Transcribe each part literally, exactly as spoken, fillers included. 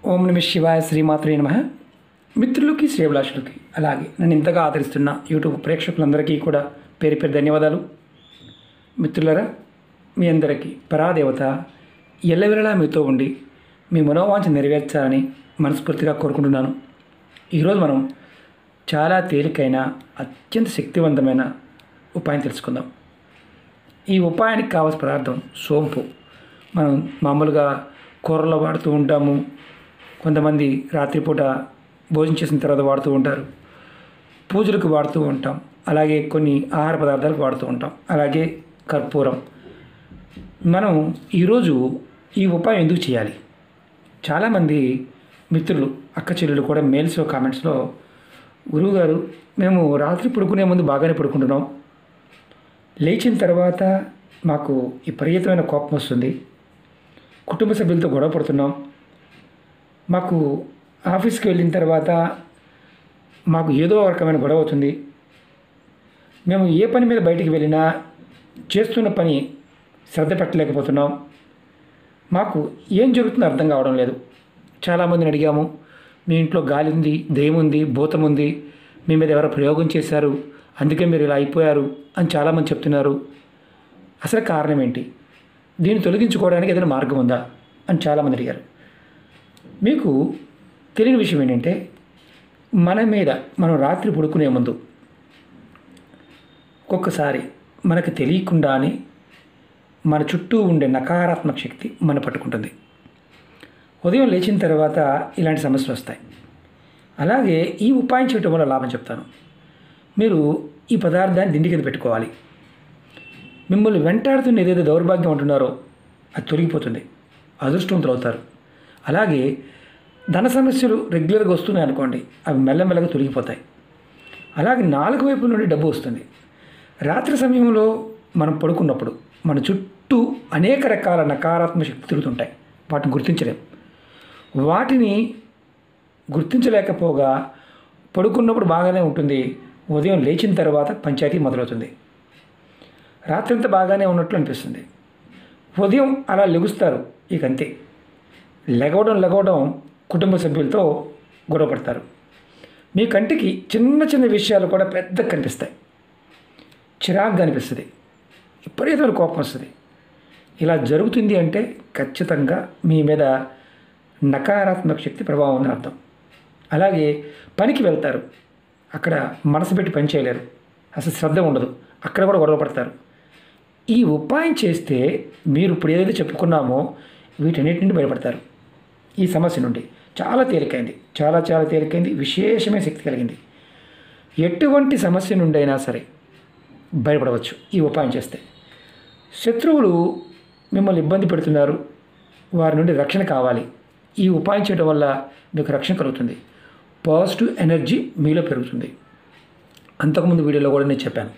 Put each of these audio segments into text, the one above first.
ఓం నమ శివాయ శ్రీమాత్రే నమః. మిత్రులకి శ్రేభిలాషులకి అలాగే నన్ను ఇంతగా ఆదరిస్తున్న యూట్యూబ్ ప్రేక్షకులందరికీ కూడా పేరు పేరు ధన్యవాదాలు. మిత్రులరా, మీ అందరికీ పరాదేవత ఎల్లవేళలా మీతో ఉండి మీ మనోవాంఛ నెరవేర్చాలని మనస్ఫూర్తిగా కోరుకుంటున్నాను. ఈరోజు మనం చాలా తేలికైన అత్యంత శక్తివంతమైన ఉపాయం తెలుసుకుందాం. ఈ ఉపాయానికి కావాల్సిన పదార్థం సోంపు. మనం మామూలుగా కూరలో వాడుతూ ఉంటాము, కొంతమంది రాత్రిపూట భోజనం చేసిన తర్వాత వాడుతూ ఉంటారు, పూజలకు వాడుతూ ఉంటాం, అలాగే కొన్ని ఆహార పదార్థాలకు వాడుతూ ఉంటాం, అలాగే కర్పూరం. మనం ఈరోజు ఈ ఉపాయం ఎందుకు చేయాలి? చాలామంది మిత్రులు అక్క చెల్లెలు కూడా మెయిల్స్లో కామెంట్స్లో, గురువుగారు మేము రాత్రి పడుకునే ముందు బాగానే పడుకుంటున్నాం, లేచిన తర్వాత మాకు విపరీతమైన కోపం వస్తుంది, కుటుంబ సభ్యులతో గొడవ పడుతున్నాం, మాకు ఆఫీస్కి వెళ్ళిన తర్వాత మాకు ఏదో రకమైన గొడవ అవుతుంది, మేము ఏ పని మీద బయటికి వెళ్ళినా చేస్తున్న పని శ్రద్ధ పెట్టలేకపోతున్నాం, మాకు ఏం జరుగుతుందో అర్థం కావడం లేదు. చాలామందిని అడిగాము, మీ ఇంట్లో గాలి ఉంది, దెయ్యం ఉంది, భూతం ఉంది, మీ మీద ఎవరో ప్రయోగం చేశారు, అందుకే మీరు ఇలా అయిపోయారు అని చాలామంది చెప్తున్నారు. అసలు కారణం ఏంటి? దీన్ని తొలగించుకోవడానికి ఏదైనా మార్గం ఉందా అని చాలామంది అడిగారు. మీకు తెలియని విషయం ఏంటంటే, మన మీద మనం రాత్రి పడుకునే ముందు ఒక్కొక్కసారి మనకు తెలియకుండానే మన చుట్టూ ఉండే నకారాత్మక శక్తి మన పట్టుకుంటుంది. ఉదయం లేచిన తర్వాత ఇలాంటి సమస్యలు వస్తాయి. అలాగే ఈ ఉపాయం చేయటం వల్ల లాభం చెప్తాను. మీరు ఈ పదార్థాన్ని దిండి కింద పెట్టుకోవాలి. మిమ్మల్ని వెంటాడుతున్న ఏదైతే దౌర్భాగ్యం ఉంటున్నారో అది తొలగిపోతుంది, అదృష్టవంతులు అవుతారు. అలాగే ధన సమస్యలు రెగ్యులర్గా వస్తున్నాయి అనుకోండి, అవి మెల్లమెల్లగా తొలగిపోతాయి. అలాగే నాలుగు వైపుల నుండి డబ్బు వస్తుంది. రాత్రి సమయంలో మనం పడుకున్నప్పుడు మన చుట్టూ అనేక రకాల నకారాత్మక శక్తి తిరుగుతుంటాయి, వాటిని గుర్తించలేం. వాటిని గుర్తించలేకపోగా పడుకున్నప్పుడు బాగానే ఉంటుంది, ఉదయం లేచిన తర్వాత పంచాయతీ మొదలవుతుంది. రాత్రి అంతా బాగానే ఉన్నట్లు అనిపిస్తుంది, ఉదయం అలా లెగుస్తారు, ఇక అంతే. లెగవడం లెగవడం కుటుంబ సభ్యులతో గొడవ పడతారు. మీ కంటికి చిన్న చిన్న విషయాలు కూడా పెద్దగా కనిపిస్తాయి, చిరాగ్గా అనిపిస్తుంది, విపరీతమైన కోపం వస్తుంది. ఇలా జరుగుతుంది అంటే ఖచ్చితంగా మీ మీద నకారాత్మక శక్తి ప్రభావం ఉందని అర్థం. అలాగే పనికి వెళ్తారు, అక్కడ మనసు పెట్టి పని చేయలేరు, అసలు శ్రద్ధ ఉండదు, అక్కడ కూడా గొడవ పడతారు. ఈ ఉపాయం చేస్తే మీరు ఇప్పుడు ఏదైతే చెప్పుకున్నామో వీటన్నిటి నుండి బయటపడతారు. ఈ సమస్య నుండి చాలా తేలికైంది, చాలా చాలా తేలికైంది, విశేషమైన శక్తి కలిగింది. ఎటువంటి సమస్య నుండి అయినా సరే బయటపడవచ్చు ఈ ఉపాయం చేస్తే. శత్రువులు మిమ్మల్ని ఇబ్బంది పెడుతున్నారు, వారి నుండి రక్షణ కావాలి, ఈ ఉపాయం చేయడం వల్ల మీకు రక్షణ కలుగుతుంది, పాజిటివ్ ఎనర్జీ మీలో పెరుగుతుంది. అంతకుముందు వీడియోలో కూడా నేను చెప్పాను,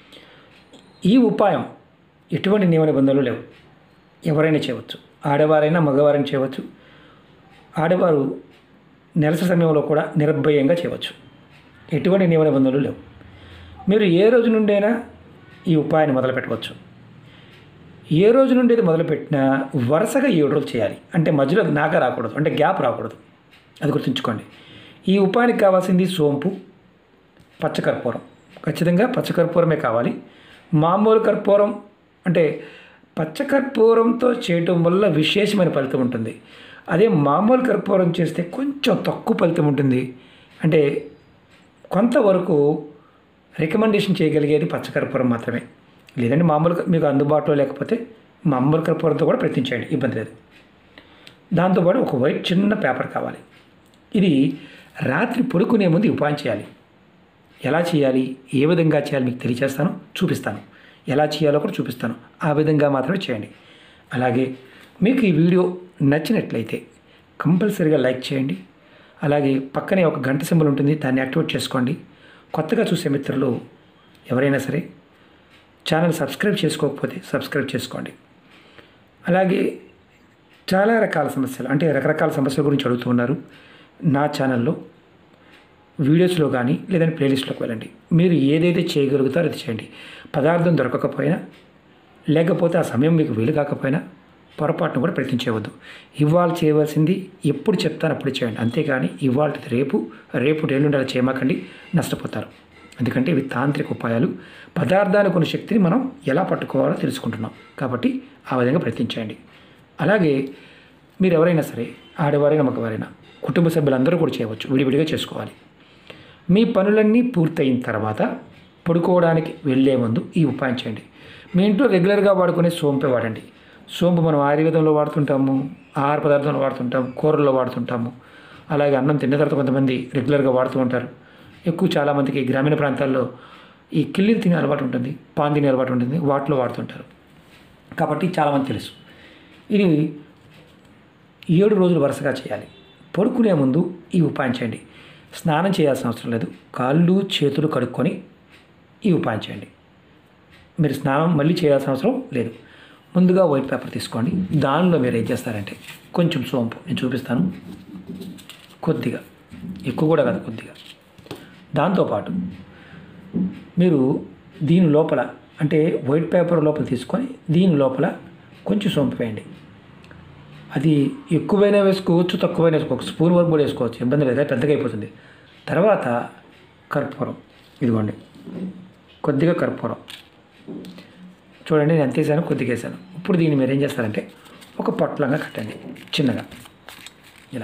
ఈ ఉపాయం ఎటువంటి నియమ నిబంధనలు లేవు, ఎవరైనా చేయవచ్చు, ఆడవారైనా మగవారైనా చేయవచ్చు. ఆడవారు నెలసరి సమయంలో కూడా నిర్భయంగా చేయవచ్చు, ఎటువంటి నియమ నిబంధనలు లేవు. మీరు ఏ రోజు నుండైనా ఈ ఉపాయాన్ని మొదలు పెట్టవచ్చు. ఏ రోజు నుండి ఇది మొదలుపెట్టినా వరుసగా ఏడు రోజులు చేయాలి, అంటే మధ్యలో నాక రాకూడదు, అంటే గ్యాప్ రాకూడదు, అది గుర్తుంచుకోండి. ఈ ఉపాయానికి కావాల్సింది సోంపు, పచ్చకర్పూరం, ఖచ్చితంగా పచ్చకర్పూరమే కావాలి. మామూలు కర్పూరం అంటే పచ్చకర్పూరంతో చేయటం వల్ల విశేషమైన ఫలితం ఉంటుంది. అదే మామూలు కర్పూరం చేస్తే కొంచెం తక్కువ ఫలితం ఉంటుంది. అంటే కొంతవరకు రికమెండేషన్ చేయగలిగేది పచ్చకర్పూరం మాత్రమే. లేదంటే మామూలు మీకు అందుబాటులో లేకపోతే మామూలు కర్పూరంతో కూడా ప్రయత్నించండి, ఇబ్బంది లేదు. దాంతోపాటు ఒక వైట్ చిన్న పేపర్ కావాలి. ఇది రాత్రి పడుకునే ముందు ఉపాయం చేయాలి. ఎలా చేయాలి, ఏ విధంగా చేయాలి మీకు తెలియజేస్తాను, చూపిస్తాను. ఎలా చేయాలో కూడా చూపిస్తాను, ఆ విధంగా మాత్రమే చేయండి. అలాగే మీకు ఈ వీడియో నచ్చినట్లయితే కంపల్సరీగా లైక్ చేయండి. అలాగే పక్కనే ఒక గంట సింబల్ ఉంటుంది, దాన్ని యాక్టివేట్ చేసుకోండి. కొత్తగా చూసే మిత్రులు ఎవరైనా సరే ఛానల్ సబ్స్క్రైబ్ చేసుకోకపోతే సబ్స్క్రైబ్ చేసుకోండి. అలాగే చాలా రకాల సమస్యలు, అంటే రకరకాల సమస్యల గురించి అడుగుతున్నారు. నా ఛానల్లో వీడియోస్లో కానీ లేదంటే ప్లేలిస్ట్లోకి వెళ్ళండి. మీరు ఏదైతే చేయగలుగుతారో అది చేయండి. పదార్థం దొరకకపోయినా, లేకపోతే ఆ సమయం మీకు వీలు కాకపోయినా పొరపాటును కూడా ప్రయత్నం చేయవద్దు. ఇవాళ చేయవలసింది ఎప్పుడు చెప్తాను అప్పుడు చేయండి, అంతేగాని ఇవాళ రేపు రేపు ఎల్లుండి అలా చేయమాకండి, నష్టపోతారు. ఎందుకంటే ఇవి తాంత్రిక ఉపాయాలు. పదార్థానికి ఉన్న శక్తిని మనం ఎలా పట్టుకోవాలో తెలుసుకుంటున్నాం కాబట్టి ఆ విధంగా ప్రయత్నించండి. అలాగే మీరు ఎవరైనా సరే, ఆడవారైనా మగవారైనా, కుటుంబ సభ్యులందరూ కూడా చేయవచ్చు, విడివిడిగా చేసుకోవాలి. మీ పనులన్నీ పూర్తయిన తర్వాత పడుకోవడానికి వెళ్ళే ముందు ఈ ఉపాయం చేయండి. మీ ఇంట్లో రెగ్యులర్గా వాడుకునే సోంపే వాడండి. సోంపు మనం ఆయుర్వేదంలో వాడుతుంటాము, ఆహార పదార్థంలో వాడుతుంటాము, కూరల్లో వాడుతుంటాము. అలాగే అన్నం తిన్న తర్వాత కొంతమంది రెగ్యులర్గా వాడుతూ ఉంటారు. ఎక్కువ చాలామందికి గ్రామీణ ప్రాంతాల్లో ఈ కిల్లీలు తినే అలవాటు ఉంటుంది, పాన్ తినే అలవాటు ఉంటుంది, వాటిలో వాడుతుంటారు. కాబట్టి చాలామంది తెలుసు. ఇది ఏడు రోజులు వరుసగా చేయాలి. పడుకునే ముందు ఈ ఉపాయం చేయండి. స్నానం చేయాల్సిన అవసరం లేదు, కాళ్ళు చేతులు కడుక్కొని ఈ ఉపాయం చేయండి. మీరు స్నానం మళ్ళీ చేయాల్సిన అవసరం లేదు. ముందుగా వైట్ పేపర్ తీసుకోండి. దానిలో మీరు ఏం చేస్తారంటే కొంచెం సోంపు నేను చూపిస్తాను, కొద్దిగా, ఎక్కువ కూడా కాదు, కొద్దిగా. దాంతోపాటు మీరు దీని లోపల అంటే వైట్ పేపర్ లోపల తీసుకొని దీని లోపల కొంచెం సోంపు వేయండి. అది ఎక్కువైనా వేసుకోవచ్చు, తక్కువైనా వేసుకోవచ్చు, స్పూన్ వరకు కూడా వేసుకోవచ్చు, ఇబ్బంది లేదు, పెద్దగా అయిపోతుంది. తర్వాత కర్పూరం, ఇదిగోండి కొద్దిగా కర్పూరం చూడండి, నేను ఎంత వేసాను, కొద్దిగా వేసాను. ఇప్పుడు దీన్ని మీరు ఏం చేస్తారంటే ఒక పొట్లంగా కట్టండి, చిన్నగా ఇలా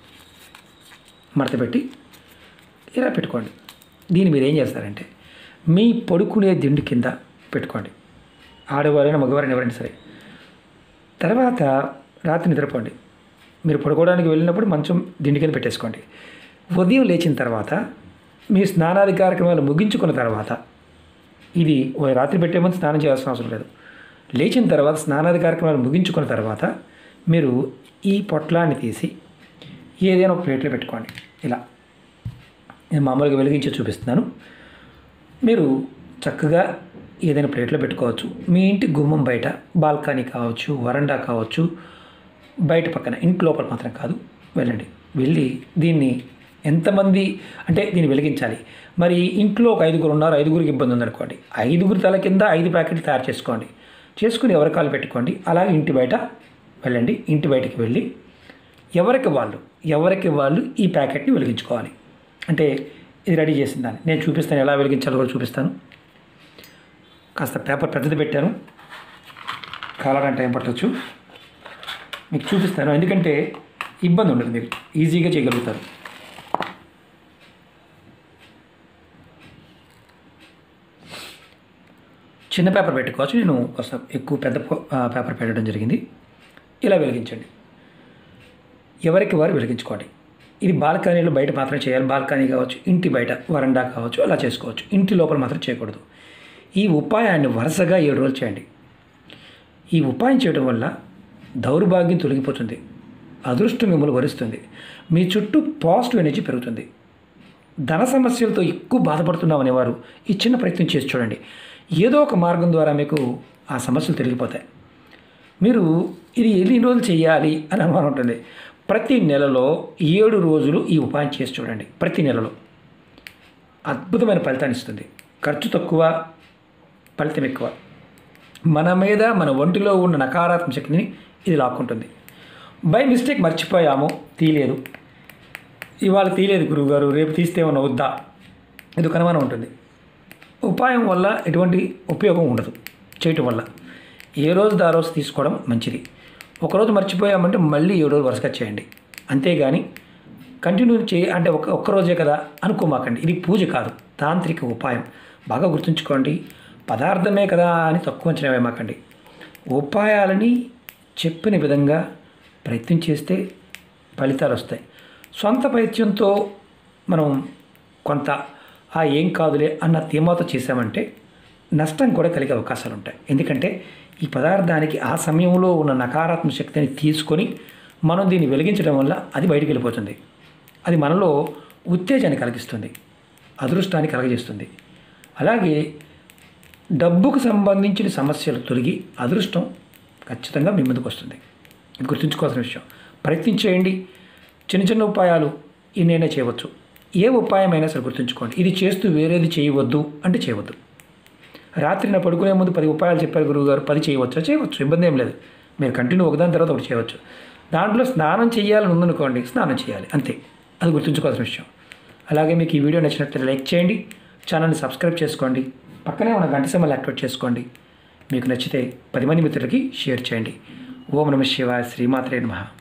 మడత పెట్టి ఇలా పెట్టుకోండి. దీన్ని మీరు ఏం చేస్తారంటే మీ పడుకునే దిండు కింద పెట్టుకోండి, ఆడవారైనా మగవారైనా ఎవరైనా సరే. తర్వాత రాత్రి నిద్రపోండి. మీరు పడుకోవడానికి వెళ్ళినప్పుడు మంచం దిండు కింద పెట్టేసుకోండి. ఉదయం లేచిన తర్వాత మీ స్నానాది కార్యక్రమాలు ముగించుకున్న తర్వాత, ఇది రాత్రి పెట్టే ముందు స్నానం చేయాల్సిన అవసరం లేదు, లేచిన తర్వాత స్నానాది కార్యక్రమాలు ముగించుకున్న తర్వాత మీరు ఈ పొట్లాన్ని తీసి ఏదైనా ఒక ప్లేట్లో పెట్టుకోండి. ఇలా నేను మామూలుగా వెలిగించి చూపిస్తున్నాను. మీరు చక్కగా ఏదైనా ప్లేట్లో పెట్టుకోవచ్చు. మీ ఇంటి గుమ్మం బయట, బాల్కనీ కావచ్చు, వరండా కావచ్చు, బయట పక్కన, ఇంటి లోపల మాత్రం కాదు, వెళ్ళండి. వెళ్ళి దీన్ని ఎంతమంది అంటే దీన్ని వెలిగించాలి. మరి ఇంట్లో ఒక ఐదుగురు ఉన్నారు, ఐదుగురికి ఇబ్బంది ఉందనుకోండి, ఐదుగురు తల కింద ఐదు ప్యాకెట్లు తయారు చేసుకోండి, చేసుకుని ఎవరి కాలు పెట్టుకోండి. అలాగే ఇంటి బయట వెళ్ళండి. ఇంటి బయటికి వెళ్ళి ఎవరికి వాళ్ళు ఎవరికి వాళ్ళు ఈ ప్యాకెట్ని వెలిగించుకోవాలి. అంటే ఇది రెడీ చేసిన దాన్ని నేను చూపిస్తాను, ఎలా వెలిగించాలో కూడా చూపిస్తాను. కాస్త పేపర్ పెద్దది పెట్టాను, కాలడానికి టైం పట్టవచ్చు, మీకు చూపిస్తాను. ఎందుకంటే ఇబ్బంది ఉండదు, మీరు ఈజీగా చేయగలుగుతారు. చిన్న పేపర్ పెట్టుకోవచ్చు, నేను కాస్త ఎక్కువ పెద్ద పేపర్ పెట్టడం జరిగింది. ఇలా వెలిగించండి, ఎవరికి వారు వెలిగించుకోండి. ఇది బాల్కనీలో బయట మాత్రం చేయాలి. బాల్కనీ కావచ్చు, ఇంటి బయట వరండా కావచ్చు, అలా చేసుకోవచ్చు. ఇంటి లోపల మాత్రం చేయకూడదు. ఈ ఉపాయాన్ని వరుసగా ఏడు రోజులు చేయండి. ఈ ఉపాయం చేయడం వల్ల దౌర్భాగ్యం తొలగిపోతుంది, అదృష్టం మిమ్మల్ని వరిస్తుంది, మీ చుట్టూ పాజిటివ్ ఎనర్జీ పెరుగుతుంది. ధన సమస్యలతో ఎక్కువ బాధపడుతున్నాం అనేవారు ఈ చిన్న ప్రయత్నం చేసి చూడండి. ఏదో ఒక మార్గం ద్వారా మీకు ఆ సమస్యలు తొలగిపోతాయి. మీరు ఇది ఎన్ని రోజులు చేయాలి అని అనుమానం ఉంటుంది. ప్రతి నెలలో ఏడు రోజులు ఈ ఉపాయం చేసి చూడండి. ప్రతి నెలలో అద్భుతమైన ఫలితాన్ని ఇస్తుంది. ఖర్చు తక్కువ, ఫలితం ఎక్కువ. మన మీద, మన ఒంటిలో ఉన్న నకారాత్మక శక్తిని ఇది లాక్కుంటుంది. బై మిస్టేక్ మర్చిపోయాము, తీయలేదు, ఇవాళ తీయలేదు గురువుగారు, రేపు తీస్తే ఏమన్నా వద్దా, ఇది ఒక అనుమానం ఉంటుంది. ఉపాయం వల్ల ఎటువంటి ఉపయోగం ఉండదు చేయటం వల్ల. ఏ రోజు ఆ రోజు తీసుకోవడం మంచిది. ఒకరోజు మర్చిపోయామంటే మళ్ళీ ఏడు రోజులు వరుసగా చేయండి, అంతేగాని కంటిన్యూ చేయ అంటే ఒక ఒక్కరోజే కదా అనుకోమాకండి. ఇది పూజ కాదు, తాంత్రిక ఉపాయం. బాగా గుర్తుంచుకోండి. పదార్థమే కదా అని తక్కువ అంచనా వేయమాకండి. ఉపాయాలని చెప్పిన విధంగా ప్రయత్నం చేస్తే ఫలితాలు వస్తాయి. సొంత ప్రయత్నంతో మనం కొంత ఆ ఏం కాదులే అన్న ధీమాతో చేసామంటే నష్టం కూడా కలిగే అవకాశాలు ఉంటాయి. ఎందుకంటే ఈ పదార్థానికి ఆ సమయంలో ఉన్న నకారాత్మక శక్తిని తీసుకొని మనం దీన్ని వెలిగించడం వల్ల అది బయటికి వెళ్ళిపోతుంది. అది మనలో ఉత్తేజాన్ని కలిగిస్తుంది, అదృష్టాన్ని కలగజేస్తుంది. అలాగే డబ్బుకు సంబంధించిన సమస్యలు తొలగి అదృష్టం ఖచ్చితంగా మీ ముందుకు వస్తుంది. ఇది గుర్తుంచుకోవాల్సిన విషయం. ప్రయత్నించేయండి. చిన్న చిన్న ఉపాయాలు ఇన్నైనా చేయవచ్చు. ఏ ఉపాయమైనా సరే గుర్తుంచుకోండి. ఇది చేస్తూ వేరేది చేయవద్దు అంటే చేయవద్దు. రాత్రి నా పడుకునే ముందు పది ఉపాయాలు చెప్పారు గురువుగారు, పది చేయవచ్చా? చేయవచ్చు, ఇబ్బంది ఏం లేదు. మీరు కంటిన్యూ ఒకదాని తర్వాత ఒకటి చేయవచ్చు. దాంట్లో స్నానం చేయాలని ఉందనుకోండి, స్నానం చేయాలి అంతే. అది గుర్తుంచుకోవాల్సిన విషయం. అలాగే మీకు ఈ వీడియో నచ్చినట్లయితే లైక్ చేయండి, ఛానల్ని సబ్స్క్రైబ్ చేసుకోండి, పక్కనే ఉన్న గంట సింబల్ యాక్టివేట్ చేసుకోండి. మీకు నచ్చితే పది మంది మిత్రులకి షేర్ చేయండి. ఓం నమః శివాయ. శ్రీమాత్రే నమః.